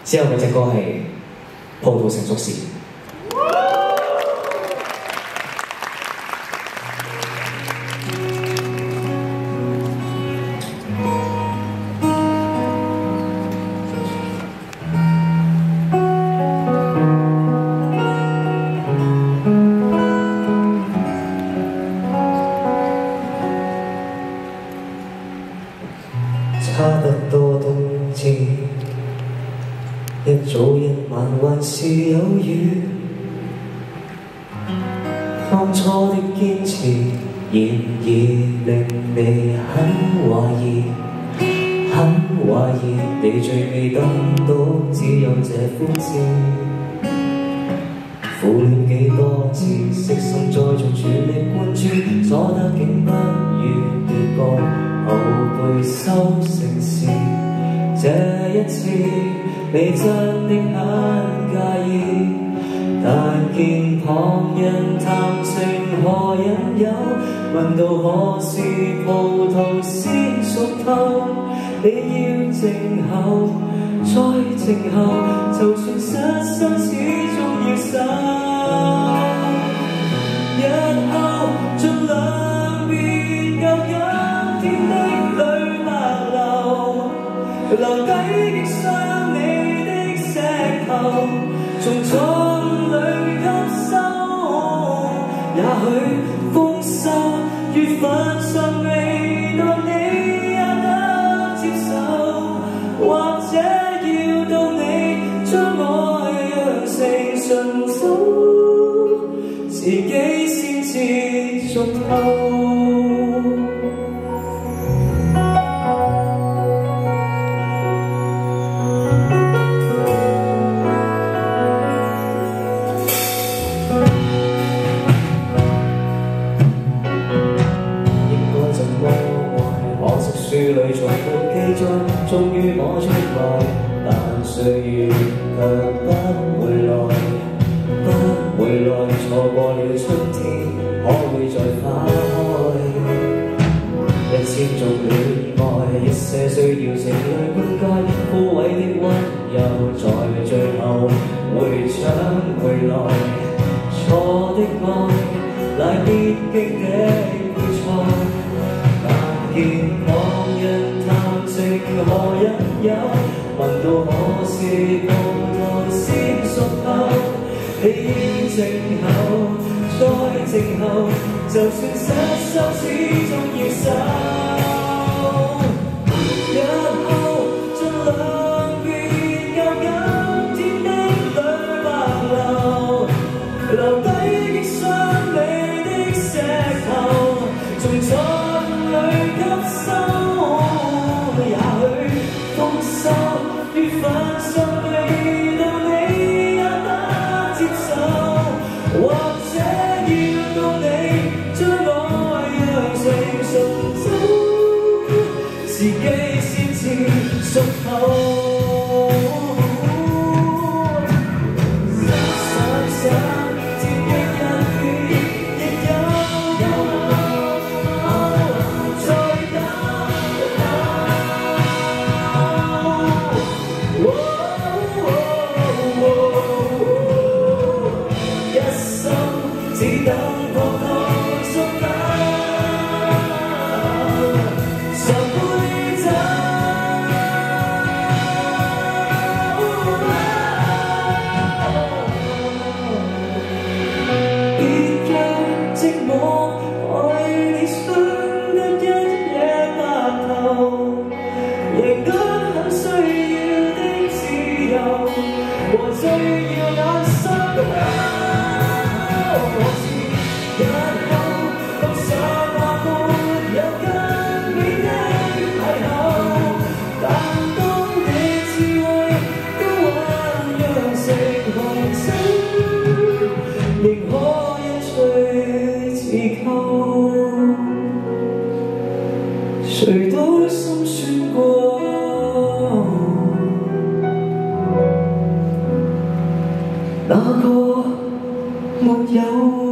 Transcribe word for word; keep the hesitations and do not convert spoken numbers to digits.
之後嗰隻歌係《葡萄成熟時》。 差不多冬至，一早一晚還是有雨。當初的堅持，然而令你很懷疑，很懷疑。你最尾得到只有這歡笑。苦戀幾多次，悉心栽種，全力灌注，所得竟不如奪過。後輩收成時，這一次你真的很介意，但見旁人談情何引誘，問到何時葡萄先熟透，你要靜候，再靜候，就算失手始終要守。日後盡量別舊陰天的淚白流，留低擊傷你的石頭，從錯裏吸收。也許豐收與粉尚未到，你也得接受，或者要到你將愛釀成醇酒，自己先至熟透。書裏從沒記載，終於摸出來，但歲月卻不回來，不回來。錯過了春天，可會再花開？一千種戀愛，一些需要情侶灌溉，枯萎的溫柔在最後回搶回來。錯的愛，乃必經的配菜，但見旁人談情何引誘，問到何時葡萄先熟透，你要靜候，再靜候，就算失手始終要守。日後盡量別舊陰天的淚白流，留低擊傷你的石頭，從錯裏吸收。也許豐收與粉尚未到，你也得接受，或者要到你將愛釀成醇酒，自己先至熟透。只等葡萄熟透，十杯酒，別讓寂寞愛你傷得一夜白頭，贏得很需要的自由和最耀眼傷口。日後放下吧，沒有跟你的邂逅，但當你智慧都醖釀成紅酒，仍可一醉自扣，誰都心酸過，哪個沒有？